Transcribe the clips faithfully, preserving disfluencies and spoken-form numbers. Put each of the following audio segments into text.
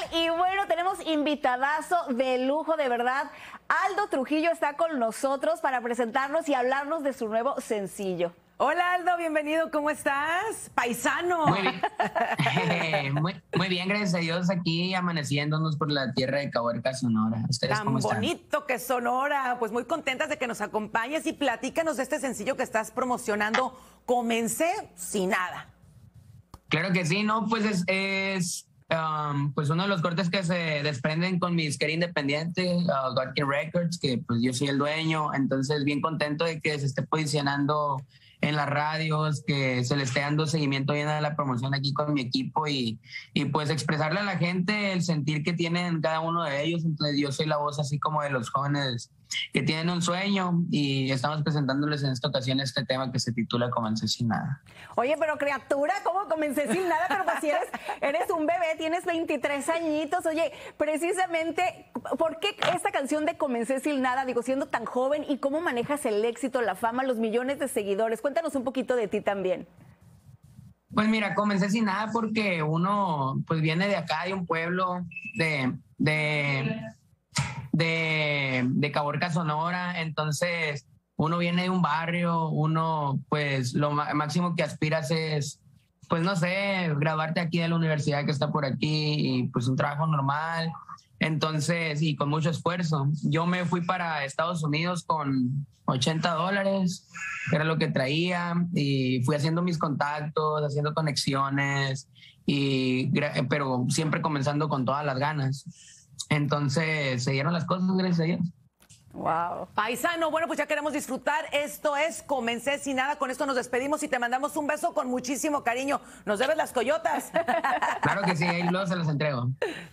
Y bueno, tenemos invitadazo de lujo, de verdad. Aldo Trujillo está con nosotros para presentarnos y hablarnos de su nuevo sencillo. Hola Aldo, bienvenido, ¿cómo estás? Paisano. Muy bien, eh, muy, muy bien, gracias a Dios, aquí amaneciéndonos por la tierra de Caborca, Sonora. ¿Ustedes Tan cómo están? bonito que es Sonora, pues muy contentas de que nos acompañes y platícanos de este sencillo que estás promocionando, Comencé sin nada. Claro que sí, no, pues es, es um, pues uno de los cortes que se desprenden con mi disquera independiente, uh, God King Records, que pues yo soy el dueño, entonces bien contento de que se esté posicionando en las radios, que se le esté dando seguimiento bien a la promoción aquí con mi equipo y, y pues expresarle a la gente el sentir que tienen cada uno de ellos. Entonces yo soy la voz así como de los jóvenes que tienen un sueño y estamos presentándoles en esta ocasión este tema que se titula Comencé sin nada. Oye, pero criatura, ¿cómo comencé sin nada? Pero pues si eres, eres un bebé, tienes veintitrés añitos. Oye, precisamente, ¿por qué esta canción de Comencé sin nada? Digo, siendo tan joven, ¿y cómo manejas el éxito, la fama, los millones de seguidores? Cuéntanos un poquito de ti también. Pues mira, comencé sin nada porque uno pues viene de acá, de un pueblo de... de de, de Caborca, Sonora, entonces uno viene de un barrio, uno pues lo máximo que aspiras es, pues no sé, graduarte aquí de la universidad que está por aquí y pues un trabajo normal, entonces y con mucho esfuerzo. Yo me fui para Estados Unidos con ochenta dólares, que era lo que traía, y fui haciendo mis contactos, haciendo conexiones, y, pero siempre comenzando con todas las ganas. Entonces se dieron las cosas, gracias a Dios. Wow. Paisano, bueno, pues ya queremos disfrutar. Esto es Comencé sin nada. Con esto nos despedimos y te mandamos un beso con muchísimo cariño. Nos debes las coyotas. Claro que sí, ahí luego se las entrego.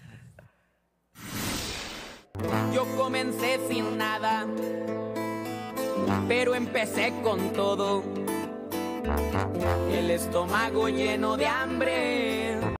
Yo comencé sin nada, pero empecé con todo. El estómago lleno de hambre.